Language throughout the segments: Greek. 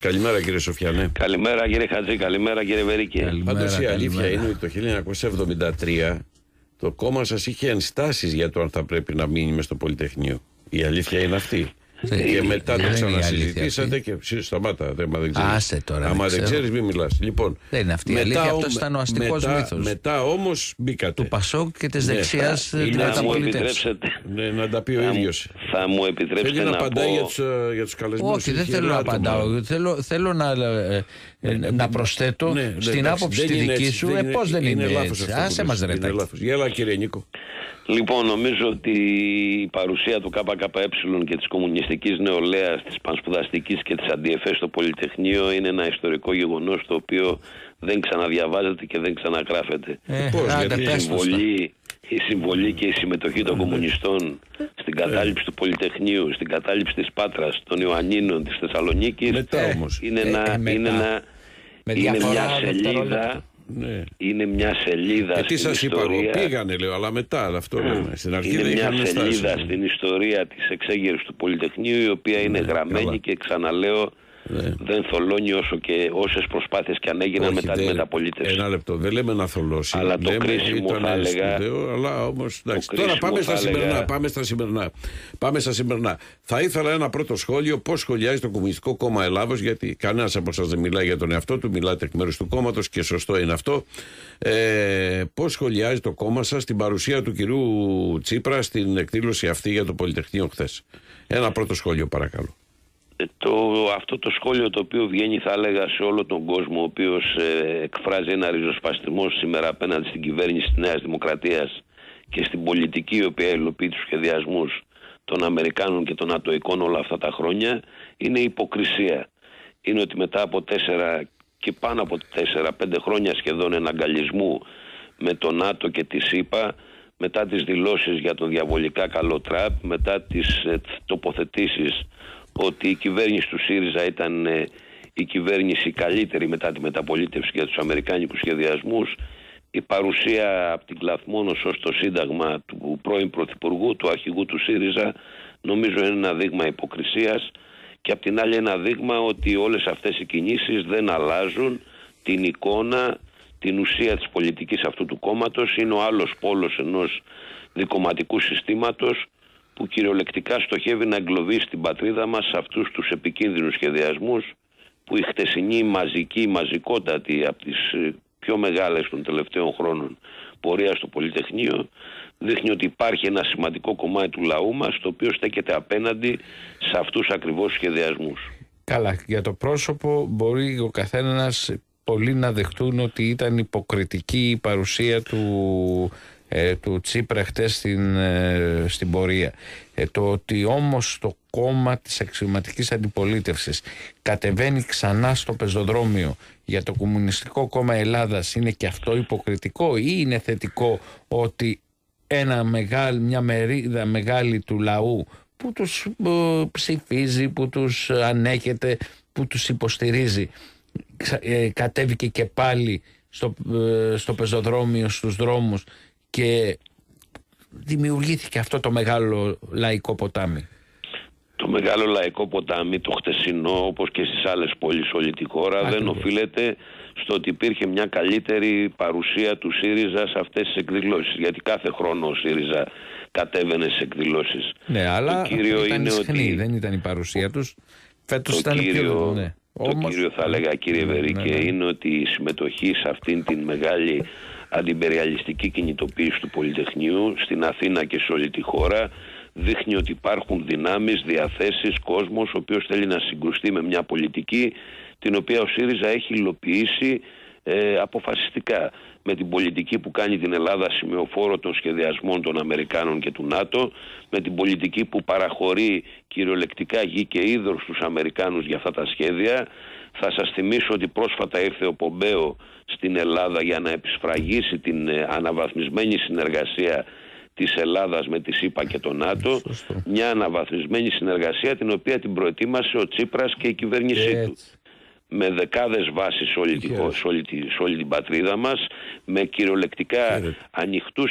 Καλημέρα κύριε Σοφιανέ. Καλημέρα κύριε Χατζή, καλημέρα κύριε Βερίκη. Πάντως η αλήθεια είναι ότι το 1973 το κόμμα σας είχε ενστάσεις για το αν θα πρέπει να μείνει μες στο Πολυτεχνείο. Η αλήθεια είναι αυτή. Και μετά το ξανασυζητήσατε και σταμάτα. Δεν άσε τώρα. Άμα δεν ξέρεις, μην μιλάς. Λοιπόν, δεν είναι αυτή η αλήθεια. Αυτός ήταν ο αστικός μύθος. Μετά όμως μπήκατε. Του Πασόκ και της δεξιάς του μεταπολιτεύσεως. Να τα πει ο ίδιος. Θα μου επιτρέψετε θέλει να απαντάει για τους καλεσμένους. Όχι, δεν θέλω να απαντάω. Θέλω να προσθέτω στην άποψη τη δική σου. Πώς δεν είναι έτσι. Άσε μας ρε. Γέλα κύριε Νίκο. Λοιπόν, νομίζω ότι η παρουσία του ΚΚΕ και της κομμουνιστικής νεολαίας, της πανσπουδαστικής και της αντιεφές στο Πολυτεχνείο είναι ένα ιστορικό γεγονός το οποίο δεν ξαναδιαβάζεται και δεν ξαναγράφεται. Η συμβολή και η συμμετοχή των κομμουνιστών στην κατάληψη του Πολυτεχνείου, στην κατάληψη της Πάτρας, των Ιωαννίνων, της Θεσσαλονίκης είναι μια σελίδα. Ναι. Είναι μια σελίδα στην στην ιστορία. Είπα, πήγανε λέω, αλλά μετά αυτό λέμε. Στην αρχή είναι μια σελίδα στην ιστορία της εξέγερσης του Πολυτεχνείου, η οποία είναι γραμμένη και ξαναλέω δεν θολώνει όσες προσπάθειες και αν έγιναν μετά τη μεταπολίτευση. Ένα λεπτό, δεν λέμε να θολώσει. Αλλά το κρίσιμο θα έλεγα. Αλλά όμως, εντάξει, τώρα πάμε στα σημερινά. Θα ήθελα ένα πρώτο σχόλιο. Πώς σχολιάζει το Κομμουνιστικό Κόμμα Ελλάδος, γιατί κανένας από εσάς δεν μιλάει για τον εαυτό του, μιλάτε εκ μέρους του κόμματος και σωστό είναι αυτό. Πώς σχολιάζει το κόμμα σας την παρουσία του κυρίου Τσίπρα στην εκδήλωση αυτή για το Πολυτεχνείο χθες? Ένα πρώτο σχόλιο, παρακαλώ. Αυτό το σχόλιο το οποίο βγαίνει, θα έλεγα, σε όλο τον κόσμο, ο οποίος εκφράζει ένα ριζοσπαστισμό σήμερα απέναντι στην κυβέρνηση της Νέας Δημοκρατίας και στην πολιτική η οποία υλοποιεί τους σχεδιασμούς των Αμερικάνων και των Ατοικών όλα αυτά τα χρόνια, είναι η υποκρισία. Είναι ότι μετά από 4 και πάνω από 4-5 χρόνια σχεδόν εναγκαλισμού με τον ΝΑΤΟ και τη ΣΥΠΑ, μετά τις δηλώσεις για τον διαβολικά καλό Τραμπ, μετά τις τοποθετήσεις ότι η κυβέρνηση του ΣΥΡΙΖΑ ήταν η κυβέρνηση καλύτερη μετά τη μεταπολίτευση για τους αμερικάνικους σχεδιασμούς, η παρουσία από την Κλαθμόνος ως το Σύνταγμα του πρώην Πρωθυπουργού, του αρχηγού του ΣΥΡΙΖΑ, νομίζω είναι ένα δείγμα υποκρισίας και απ' την άλλη ένα δείγμα ότι όλες αυτές οι κινήσεις δεν αλλάζουν την εικόνα, την ουσία της πολιτικής αυτού του κόμματος. Είναι ο άλλος πόλος ενός δικομματικού συστήματος που κυριολεκτικά στοχεύει να εγκλωβίσει την πατρίδα μας σε αυτούς τους επικίνδυνους σχεδιασμούς που η χτεσινή μαζικότατη από τις πιο μεγάλες των τελευταίων χρόνων πορεία στο Πολυτεχνείο δείχνει ότι υπάρχει ένα σημαντικό κομμάτι του λαού μας το οποίο στέκεται απέναντι σε αυτούς ακριβώς σχεδιασμούς. Καλά, για το πρόσωπο μπορεί ο καθένας πολλοί να δεχτούν ότι ήταν υποκριτική η παρουσία του Τσίπρα χτες στην πορεία. Το ότι όμως το κόμμα της αξιωματικής αντιπολίτευσης κατεβαίνει ξανά στο πεζοδρόμιο για το Κομμουνιστικό Κόμμα Ελλάδας, είναι και αυτό υποκριτικό ή είναι θετικό ότι μια μερίδα μεγάλη του λαού που τους ψηφίζει, που τους ανέχεται, που τους υποστηρίζει, κατέβηκε και πάλι στο πεζοδρόμιο, στους δρόμους και δημιουργήθηκε αυτό το μεγάλο λαϊκό ποτάμι? Το μεγάλο λαϊκό ποτάμι, το χτεσινό, όπως και στις άλλες πόλεις όλη τη χώρα, δεν οφείλεται στο ότι υπήρχε μια καλύτερη παρουσία του ΣΥΡΙΖΑ σε αυτές τις εκδηλώσεις. Γιατί κάθε χρόνο ο ΣΥΡΙΖΑ κατέβαινε στις εκδηλώσεις. Ναι, αλλά το κύριο ήταν ισχνή, δεν ήταν η παρουσία τους. Φέτος ήταν πιο... Ναι. Το κύριο θα έλεγα, κύριε Βερίκε, είναι ότι η συμμετοχή σε αυτήν την μεγάλη αντιπεριαλιστική κινητοποίηση του Πολυτεχνείου στην Αθήνα και σε όλη τη χώρα δείχνει ότι υπάρχουν δυνάμεις, διαθέσεις, κόσμος ο οποίος θέλει να συγκρουστεί με μια πολιτική την οποία ο ΣΥΡΙΖΑ έχει υλοποιήσει αποφασιστικά, με την πολιτική που κάνει την Ελλάδα σημεοφόρο των σχεδιασμών των Αμερικάνων και του ΝΑΤΟ, με την πολιτική που παραχωρεί κυριολεκτικά γη και είδωρ στους Αμερικάνους για αυτά τα σχέδια. Θα σας θυμίσω ότι πρόσφατα ήρθε ο Πομπέο στην Ελλάδα για να επισφραγίσει την αναβαθμισμένη συνεργασία της Ελλάδας με τη ΣΥΠΑ και το ΝΑΤΟ, μια αναβαθμισμένη συνεργασία την οποία την προετοίμασε ο Τσίπρας και η κυβέρνησή του. Με δεκάδες βάσεις σε όλη την πατρίδα μας, με κυριολεκτικά ανοιχτούς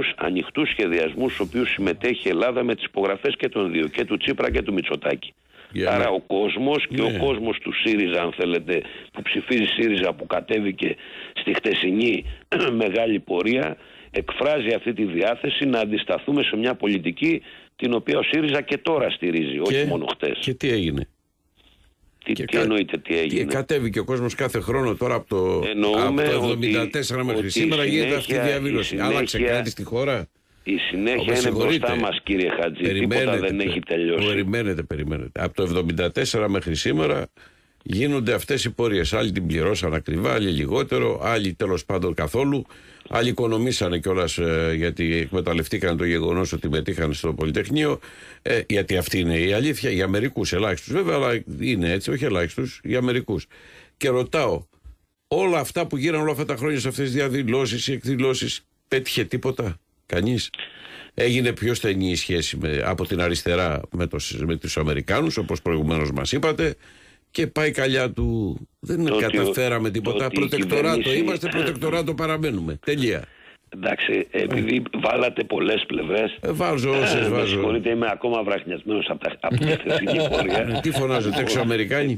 σχεδιασμούς στους οποίους συμμετέχει η Ελλάδα με τις υπογραφές και των δύο, και του Τσίπρα και του Μητσοτάκη. Άρα ο κόσμος και ο κόσμος του ΣΥΡΙΖΑ, αν θέλετε, που ψηφίζει ΣΥΡΙΖΑ, που κατέβηκε στη χτεσινή μεγάλη πορεία, εκφράζει αυτή τη διάθεση να αντισταθούμε σε μια πολιτική την οποία ο ΣΥΡΙΖΑ και τώρα στηρίζει, όχι μόνο χτες. Και τι έγινε? Τι εννοείται τι έγινε? Κατέβηκε ο κόσμος κάθε χρόνο τώρα από το 1974 μέχρι σήμερα, γίνεται αυτή η διαδήλωση. Άλλαξε κάτι στη χώρα? Η συνέχεια είναι μπροστά μας, κύριε Χατζή. Τίποτα δεν έχει τελειώσει. Περιμένετε. Από το 1974 μέχρι σήμερα γίνονται αυτές οι πορείες. Άλλοι την πληρώσαν ακριβά, άλλοι λιγότερο, άλλοι τέλος πάντων καθόλου. Άλλοι οικονομήσανε κιόλας γιατί εκμεταλλευτήκαν το γεγονός ότι μετήχαν στο Πολυτεχνείο. Γιατί αυτή είναι η αλήθεια. Για μερικούς, ελάχιστους βέβαια, αλλά είναι έτσι, όχι ελάχιστους, για μερικούς. Και ρωτάω, όλα αυτά που γίνανε όλα αυτά τα χρόνια σε αυτές τις διαδηλώσεις ή εκδηλώσεις, πέτυχε τίποτα? Κανείς? Έγινε πιο στενή η σχέση από την αριστερά με τους Αμερικάνους, όπως προηγουμένως μας είπατε, και πάει καλιά του. Δεν καταφέραμε τίποτα. Προτεκτοράτο είμαστε, προτεκτοράτο παραμένουμε. Τελεία. Εντάξει, επειδή βάλατε πολλές πλευρές. Βάζω όσες βάζω. Συγχωρείτε, είμαι ακόμα βραχνιασμένος από τη χθεσινή πορεία. Τι φωνάζετε, έξω Αμερικάνοι?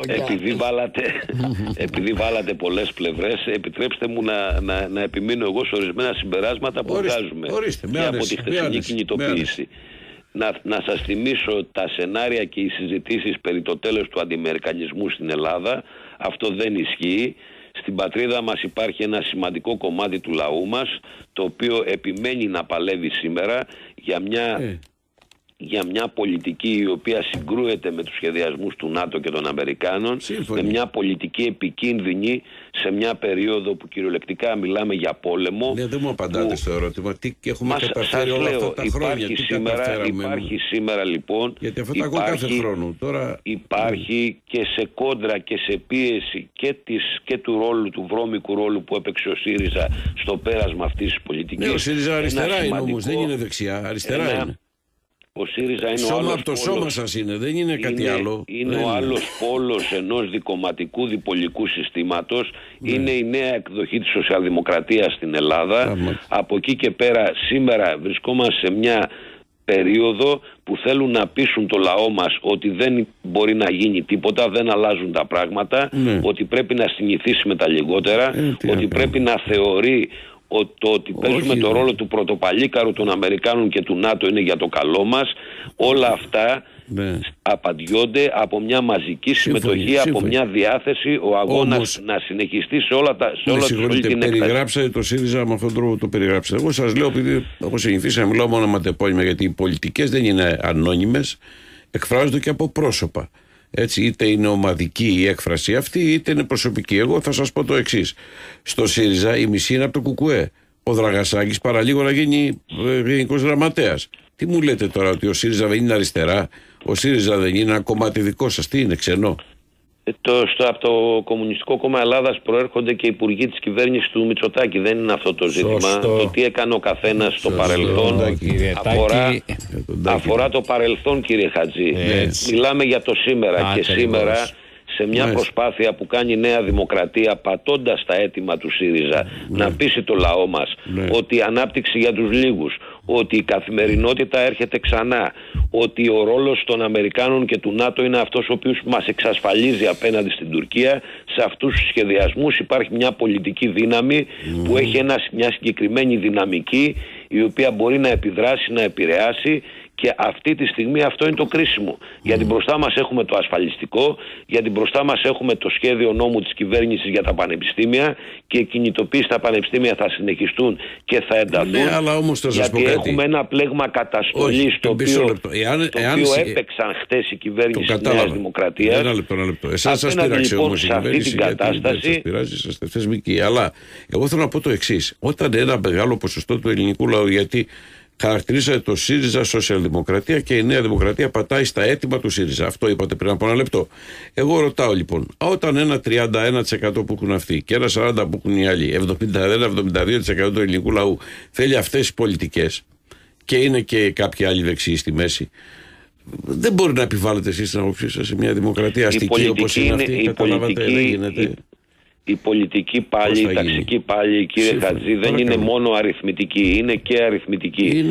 Επειδή βάλατε πολλές πλευρές, επιτρέψτε μου να επιμείνω εγώ σε ορισμένα συμπεράσματα που βγάζουμε και από τη χθεσινή κινητοποίηση. Να σας θυμίσω τα σενάρια και οι συζητήσεις περί το τέλος του αντιαμερικανισμού στην Ελλάδα. Αυτό δεν ισχύει. Στην πατρίδα μας υπάρχει ένα σημαντικό κομμάτι του λαού μας, το οποίο επιμένει να παλεύει σήμερα για μια πολιτική η οποία συγκρούεται με τους σχεδιασμούς του ΝΑΤΟ και των Αμερικάνων, με μια πολιτική επικίνδυνη σε μια περίοδο που κυριολεκτικά μιλάμε για πόλεμο. Ναι, δεν μου απαντάτε στο ερώτημα. Τι έχουμε καταφέρει όλα αυτά τα χρόνια? Υπάρχει σήμερα λοιπόν, γιατί αυτό τα ακούω κάθε χρόνο. Τώρα υπάρχει και σε κόντρα και σε πίεση και του βρώμικου ρόλου που έπαιξε ο ΣΥΡΙΖΑ στο πέρασμα αυτής της πολιτικής. Ναι, ο ΣΥΡΙΖΑ αριστερά είναι όμως, δεν είναι δεξιά, αριστερά είναι. Ο ΣΥΡΙΖΑ είναι σώμα από το σώμα σας είναι, δεν είναι κάτι άλλο. Είναι ο άλλος πόλος ενός δικομματικού διπολικού συστήματος. Είναι η νέα εκδοχή της σοσιαλδημοκρατίας στην Ελλάδα. Από εκεί και πέρα σήμερα βρισκόμαστε σε μια περίοδο που θέλουν να πείσουν το λαό μας ότι δεν μπορεί να γίνει τίποτα, δεν αλλάζουν τα πράγματα, ότι πρέπει να συνηθίσει με τα λιγότερα, ότι πρέπει να θεωρεί ότι παίζουμε το ρόλο του πρωτοπαλίκαρου των Αμερικάνων και του ΝΑΤΟ είναι για το καλό μας. Όλα αυτά απαντιόνται από μια μαζική συμμετοχή, από μια διάθεση ο αγώνας να συνεχιστεί σε όλα την έκταση. Περιγράψατε το ΣΥΡΙΖΑ με αυτόν τον τρόπο, το περιγράψατε. Εγώ σας λέω, επειδή έχω συνηθίσει να μιλάω μόνο ματεπώνυμα, γιατί οι πολιτικές δεν είναι ανώνυμες, εκφράζονται και από πρόσωπα. Έτσι, είτε είναι ομαδική η έκφραση αυτή, είτε είναι προσωπική. Εγώ θα σας πω το εξής. Στο ΣΥΡΙΖΑ η μισή είναι από το ΚΚΕ. Ο Δραγασάκης παραλίγο να γίνει γενικός γραμματέας. Τι μου λέτε τώρα, ότι ο ΣΥΡΙΖΑ δεν είναι αριστερά? Ο ΣΥΡΙΖΑ δεν είναι ένα κομμάτι δικό σας? Τι είναι, ξενό? Από το Κομμουνιστικό Κόμμα Ελλάδας προέρχονται και υπουργοί της κυβέρνησης του Μητσοτάκη. Δεν είναι αυτό το ζήτημα. Το τι έκανε ο καθένας στο παρελθόν αφορά το παρελθόν, κύριε Χατζή. Μιλάμε για το σήμερα. Και σήμερα, σε μια προσπάθεια που κάνει η Νέα Δημοκρατία, πατώντας τα αίτημα του ΣΥΡΙΖΑ, να πείσει το λαό μας ότι η ανάπτυξη για τους λίγους, ότι η καθημερινότητα έρχεται ξανά, ότι ο ρόλος των Αμερικάνων και του ΝΑΤΟ είναι αυτός ο οποίος μας εξασφαλίζει απέναντι στην Τουρκία. Σε αυτούς τους σχεδιασμούς υπάρχει μια πολιτική δύναμη που έχει μια συγκεκριμένη δυναμική, η οποία μπορεί να επιδράσει, να επηρεάσει. Και αυτή τη στιγμή αυτό είναι το κρίσιμο. Γιατί μπροστά μας έχουμε το ασφαλιστικό, γιατί μπροστά μας έχουμε το σχέδιο νόμου της κυβέρνησης για τα πανεπιστήμια, και οι κινητοποίησεις στα πανεπιστήμια θα συνεχιστούν και θα ενταθούν. Ναι, αλλά όμως θα σας πω κάτι. Έχουμε ένα πλέγμα καταστολής το οποίο έπαιξαν χτες η κυβέρνηση της Νέας Δημοκρατίας. Ένα λεπτό. Εσάς σας πειράξε όμως η κυβέρνηση, γιατί δεν σας πειράζει, είσαστε θεσμικοί. Αλλά εγώ θέλω να πω το εξής. Όταν ένα μεγάλο ποσοστό του ελληνικού λαού, γιατί χαρακτηρίζεται το ΣΥΡΙΖΑ σοσιαλδημοκρατία και η Νέα Δημοκρατία πατάει στα αίτημα του ΣΥΡΙΖΑ. Αυτό είπατε πριν από ένα λεπτό. Εγώ ρωτάω λοιπόν, όταν ένα 31% που έχουν αυτοί και ένα 40% που έχουν οι άλλοι, 71-72% του ελληνικού λαού θέλει αυτές τις πολιτικές, και είναι και κάποιοι άλλοι δεξιοί στη μέση, δεν μπορεί να επιβάλλετε εσείς την άποψή σας σε μια δημοκρατία αστική όπως είναι αυτή? Καταλάβατε, δεν γίνεται. η πολιτική πάλι, η ταξική πάλι, κύριε Χατζή, δεν είναι μόνο αριθμητική, είναι και αριθμητική.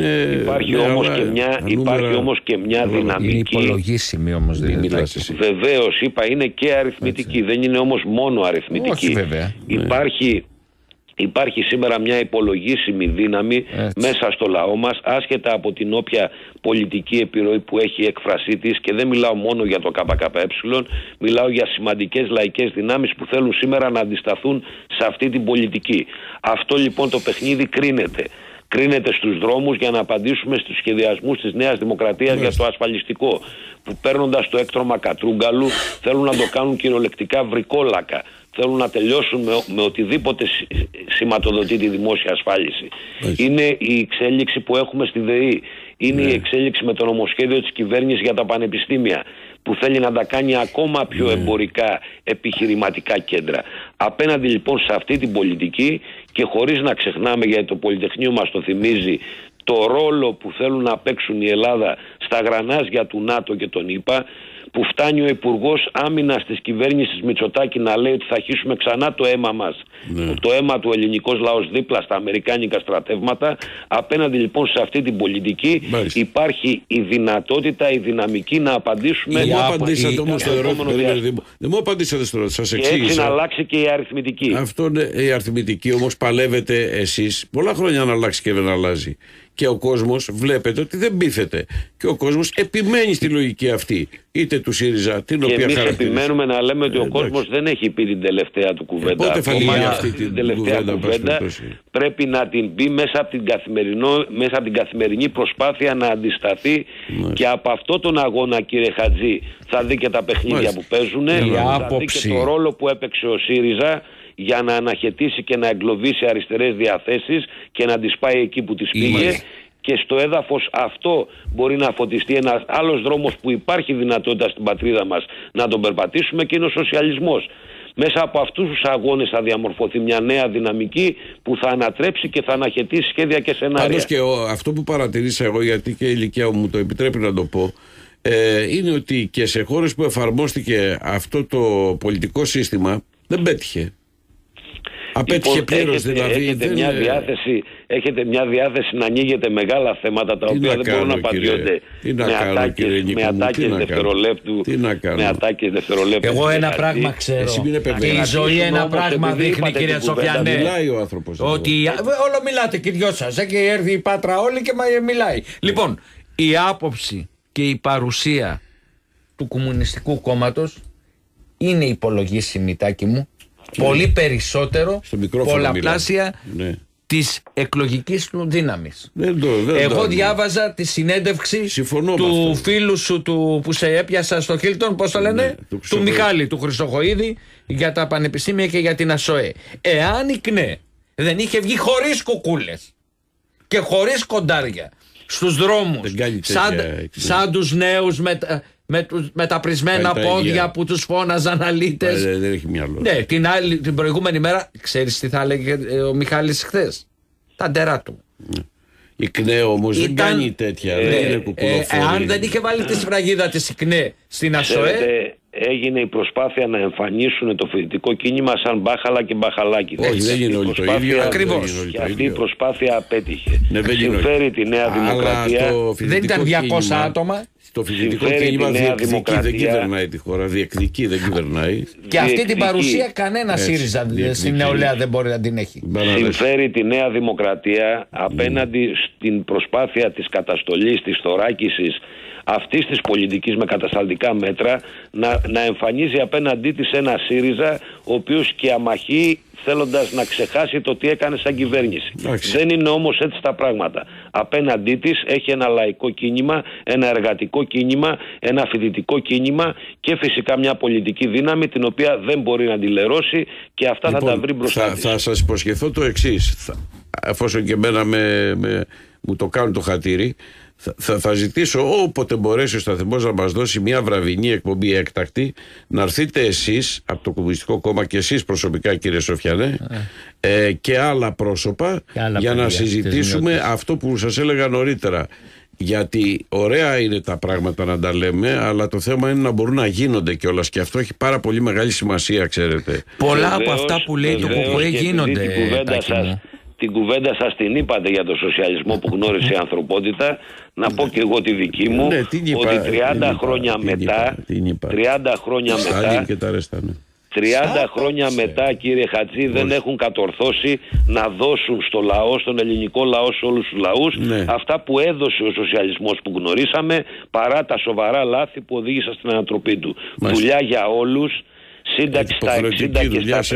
Υπάρχει όμως και μια δυναμική. Είναι υπολογίσιμη όμως, δεν είναι. Βεβαίως, είπα, είναι και αριθμητική, δεν είναι όμως μόνο αριθμητική. Όχι, βέβαια. Υπάρχει σήμερα μια υπολογίσιμη δύναμη μέσα στο λαό μας, άσχετα από την όποια πολιτική επιρροή που έχει έκφρασή της, και δεν μιλάω μόνο για το ΚΚΕ, μιλάω για σημαντικές λαϊκές δυνάμεις που θέλουν σήμερα να αντισταθούν σε αυτή την πολιτική. Αυτό λοιπόν το παιχνίδι κρίνεται στους δρόμους για να απαντήσουμε στους σχεδιασμούς της Νέας Δημοκρατίας για το ασφαλιστικό, που παίρνοντας το έκτρωμα Κατρούγκαλου θέλουν να το κάνουν κυριολεκτικά βρικόλακα. Θέλουν να τελειώσουν με οτιδήποτε σηματοδοτεί τη δημόσια ασφάλιση. Είναι η εξέλιξη που έχουμε στη ΔΕΗ. Είναι η εξέλιξη με το νομοσχέδιο της κυβέρνησης για τα πανεπιστήμια, που θέλει να τα κάνει ακόμα πιο εμπορικά επιχειρηματικά κέντρα. Απέναντι λοιπόν σε αυτή την πολιτική, και χωρίς να ξεχνάμε, γιατί το Πολυτεχνείο μας το θυμίζει, το ρόλο που θέλουν να παίξουν η Ελλάδα στα γρανάζια του ΝΑΤΟ και των ΗΠΑ, που φτάνει ο Υπουργός Άμυνας της κυβέρνησης Μητσοτάκη να λέει ότι θα αρχίσουμε ξανά το αίμα μας, το αίμα του ελληνικός λαός δίπλα στα αμερικάνικα στρατεύματα. Απέναντι λοιπόν σε αυτή την πολιτική υπάρχει η δυνατότητα, η δυναμική να απαντήσουμε. Δεν μου απαντήσατε όμως στο ερώτημα. Δεν μου απαντήσατε στο ερώτημα. Σας εξήγησα. Και έτσι να αλλάξει και η αριθμητική. Αυτό είναι η αριθμητική, όμως παλεύετε εσείς πολλά χρόνια να αλλάξει και δεν αλλάζει. Και ο κόσμος βλέπετε ότι δεν πείθεται. Και ο κόσμος επιμένει στη λογική αυτή. Είτε του ΣΥΡΙΖΑ, την οποία χαρακτηρίζει. Και εμείς επιμένουμε να λέμε ότι ο κόσμος δεν έχει πει την τελευταία του κουβέντα. Πότε θα λύγει αυτή την τελευταία κουβέντα? Πρέπει να την πει μέσα από την καθημερινή προσπάθεια να αντισταθεί. Και από αυτό τον αγώνα, κύριε Χατζή, θα δει και τα παιχνίδια που παίζουν. Θα δει και το ρόλο που έπαιξε ο ΣΥΡΙΖΑ για να αναχαιτήσει και να εγκλωβίσει αριστερές διαθέσεις και να τις πάει εκεί που τις πήγε. Και στο έδαφος αυτό μπορεί να φωτιστεί ένας άλλος δρόμος που υπάρχει δυνατότητα στην πατρίδα μας να τον περπατήσουμε, και είναι ο σοσιαλισμός. Μέσα από αυτούς τους αγώνες θα διαμορφωθεί μια νέα δυναμική που θα ανατρέψει και θα αναχαιτήσει σχέδια και σενάρια. Πάντως και αυτό που παρατηρήσα εγώ, γιατί και η ηλικία μου το επιτρέπει να το πω, είναι ότι και σε χώρες που εφαρμόστηκε αυτό το πολιτικό σύστημα δεν πέτυχε. Απέτυχε πλήρως, δηλαδή. Έχετε μια διάθεση να ανοίγετε μεγάλα θέματα τα οποία δεν μπορούν να απαντιόνται με ατάκες δευτερολέπτου. Εγώ ένα πράγμα ξέρω. Και η ζωή ένα πράγμα δείχνει, κύριε Σοφιανέ. Μιλάει ο άνθρωπος. Ότι όλο μιλάτε και δυο σας. Έχει έρθει η Πάτρα όλη και μιλάει. Λοιπόν, η άποψη και η παρουσία του Κομμουνιστικού Κόμματος είναι υπολογίσιμη, Τάκη μου. Πολύ περισσότερο, πολλαπλάσια της εκλογικής του δύναμης. Εγώ διάβαζα τη συνέντευξη του φίλου σου που σε έπιασα στο Χίλτον, πώς το λένε, του Μιχάλη, του Χρυσοχοΐδη, για τα πανεπιστήμια και για την ΑΣΟΕ. Εάν η ΚΝΕ δεν είχε βγει χωρίς κουκούλες και χωρίς κοντάρια στους δρόμους, σαν τους νέους με τα πρισμένα πόδια που τους φώναζαν αλήτες. Δεν έχει μυαλό. Ναι, την προηγούμενη μέρα, ξέρεις τι θα έλεγε ο Μιχάλης χθες? Τα ντερά του. Η ΚΝΕ όμως δεν κάνει τέτοια. Δεν είναι κουκουλοφόρη. Αν δεν είχε βάλει τη σφραγίδα της η ΚΝΕ στην ΑΣΟΕ, έγινε η προσπάθεια να εμφανίσουν το φοιτητικό κίνημα σαν μπάχαλα και μπαχαλάκι. Όχι, δεν είναι όλοι το ίδιο. Ακριβώς. Και αυτή η προσπάθεια απέτυχε. Συμφέρει τη Νέα Δημοκρατία. Δεν ήταν 200 άτομα. Το φοιτητικό κίνημα διεκδικεί, δεν κυβερνάει τη χώρα. Διεκδικεί, δεν κυβερνάει. Και αυτή την παρουσία κανένα ΣΥΡΙΖΑ στην νεολαία δεν μπορεί να την έχει. Συμφέρει τη Νέα Δημοκρατία απέναντι στην προσπάθεια της καταστολής, της θωράκισης αυτής της πολιτικής με κατασταλτικά μέτρα, να εμφανίζει απέναντί της ένα ΣΥΡΙΖΑ ο οποίος και αμαχεί, θέλοντας να ξεχάσει το τι έκανε σαν κυβέρνηση. Δεν είναι όμως έτσι τα πράγματα. Απέναντί της έχει ένα λαϊκό κίνημα, ένα εργατικό κίνημα, ένα φοιτητικό κίνημα και φυσικά μια πολιτική δύναμη την οποία δεν μπορεί να αντιλερώσει, και αυτά θα τα βρει μπροστά της. Θα σας υποσχεθώ το εξής, εφόσον και εμένα μου το κάνουν το χατήρι. Θα ζητήσω όποτε μπορέσει ο σταθμός να μας δώσει μια βραδινή εκπομπή έκτακτη, να έρθετε εσείς από το Κομμουνιστικό Κόμμα και εσείς προσωπικά, κύριε Σοφιανέ, και άλλα πρόσωπα, για να συζητήσουμε αυτό που σας έλεγα νωρίτερα. Γιατί ωραία είναι τα πράγματα να τα λέμε, αλλά το θέμα είναι να μπορούν να γίνονται κιόλας. Και αυτό έχει πάρα πολύ μεγάλη σημασία, ξέρετε. Πολλά από αυτά που λέει το ΚΚΕ γίνονται. Την κουβέντα σας την είπατε για το σοσιαλισμό που γνώρισε η ανθρωπότητα. Να πω και εγώ τη δική μου, ότι 30 χρόνια μετά, 30 χρόνια μετά, κύριε Χατζή, δεν έχουν κατορθώσει να δώσουν στο λαό, στον ελληνικό λαό, σε όλους τους λαούς, αυτά που έδωσε ο σοσιαλισμός που γνωρίσαμε, παρά τα σοβαρά λάθη που οδήγησαν στην ανατροπή του. Δουλειά για όλους, σύνταξη στα 60 και στα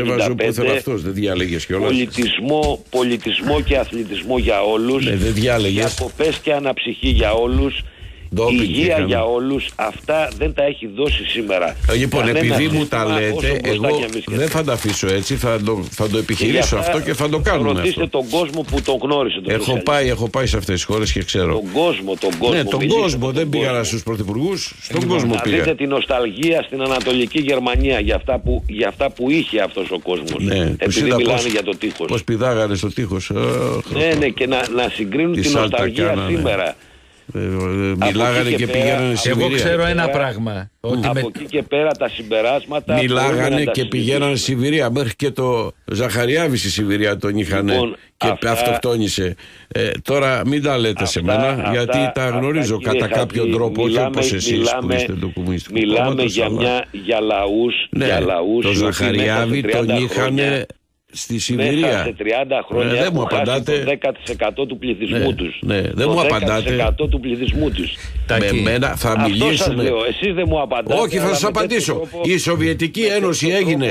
55, πολιτισμό και αθλητισμό για όλους, διακοπές και αναψυχή για όλους, υγεία για όλους. Αυτά δεν τα έχει δώσει σήμερα. Λοιπόν, επειδή μου τα λέτε, εγώ δεν θα τα αφήσω έτσι, θα το επιχειρήσω αυτό και θα το κάνουμε. Ρωτήστε τον κόσμο που τον γνώρισε. Έχω πάει σε αυτές τις χώρες και ξέρω. Τον κόσμο. Ναι, τον κόσμο. Δεν πήγα στους πρωθυπουργούς, στον κόσμο πήγα. Δείτε την νοσταλγία στην Ανατολική Γερμανία για αυτά που είχε αυτός ο κόσμος. Επειδή μιλάνε για το τείχος. Πώς πηδάγανε στο τείχος. Ναι, και να συγκρίνουν την νοσταλγία σήμερα. Μιλάγανε και πήγαιναν Σιβηρία. Εγώ ξέρω ένα πράγμα. Από εκεί και πέρα τα συμπεράσματα. Μιλάγανε και πηγαίναν Σιβηρία. Μέχρι και το Ζαχαριάβη στη Σιβηρία τον είχαν και αυτοκτόνησε. Τώρα μην τα λέτε σε μένα, γιατί τα γνωρίζω κατά κάποιον τρόπο, όχι όπως εσείς που είστε το Κομμουνιστικό Κόμμα. Μιλάμε για λαούς. Το Ζαχαριάβη τον είχαν στη Σιβηρία. Μέσα σε 30 χρόνια δεν μου απαντάτε. Το 10% του πληθυσμού τους. Δεν μου απαντάτε. 10% του πληθυσμού τους. Με μένα θα μιλήσουμε. Αυτό σας λέω. Εσείς δεν μου απαντάτε. Όχι, θα σας απαντήσω. Η Σοβιετική Ένωση έγινε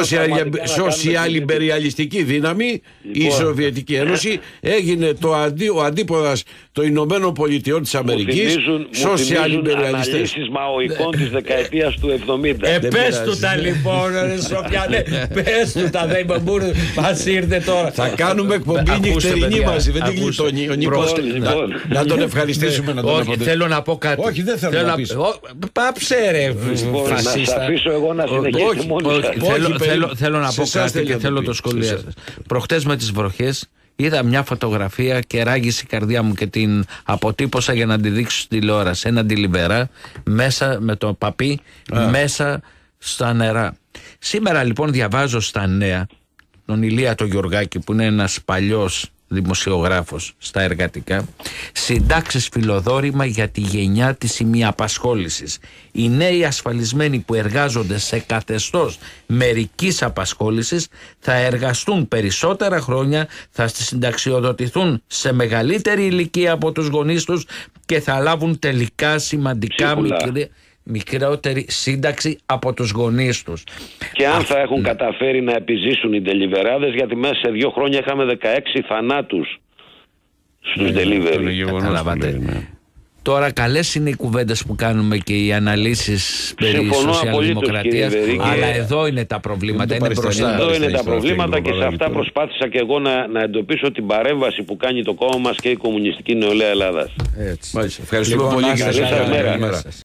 σοσιαλιμπεριαλιστική δύναμη. Η Σοβιετική Ένωση έγινε ο αντίποδας των Ηνωμένων Πολιτειών της Αμερικής. Σοσιαλιμπεριαλιστές. Αναλύσεις μαοϊκών της δεκαετίας του 70. Πες του τα λοιπόν, Σοφιάνε. Πες του τα, δεν μας ήρθε τώρα. Θα κάνουμε εκπομπή νυχτερινή μαζί. Δεν την γλιτώνει ο Νίκος. Να τον ευχαριστήσουμε, να τον ευχαριστήσουμε. Θέλω να πω κάτι. Όχι, δεν θέλω να πεις. Πάψε ρε φασίστα. Να σας αφήσω εγώ να συνεχίσετε μόνοι σας. Θέλω να πω κάτι και θέλω το σχολείο σας. Προχτές με τις βροχές είδα μια φωτογραφία και ράγισε η καρδιά μου και την αποτύπωσα για να τη δείξω στη τηλεόραση. Ένα ντιλιβερά μέσα με το παπί μέσα στα νερά. Σήμερα λοιπόν διαβάζω στα νέα τον Ηλία τον Γεωργάκη, που είναι ένας παλιός δημοσιογράφος στα εργατικά, συντάξεις φιλοδόρημα για τη γενιά της ημιαπασχόλησης. Οι νέοι ασφαλισμένοι που εργάζονται σε καθεστώς μερικής απασχόλησης θα εργαστούν περισσότερα χρόνια, θα συνταξιοδοτηθούν σε μεγαλύτερη ηλικία από τους γονείς τους και θα λάβουν τελικά σημαντικά μικρότερη σύνταξη από τους γονείς τους. Και αν θα έχουν καταφέρει να επιζήσουν οι ντελιβεράδες, γιατί μέσα σε 2 χρόνια είχαμε 16 θανάτους στους delivery. Καταλάβατε. Τώρα καλές είναι οι κουβέντες που κάνουμε και οι αναλύσεις περί σοσιαλδημοκρατίας, αλλά εδώ είναι τα προβλήματα, είναι μπροστά. Εδώ είναι τα προβλήματα και σε αυτά προσπάθησα και εγώ να εντοπίσω την παρέμβαση που κάνει το κόμμα μας και η Κομμουνιστική Νεολαία Ελλάδας. Ευχαριστούμε πολύ. Καλή σας μέρα.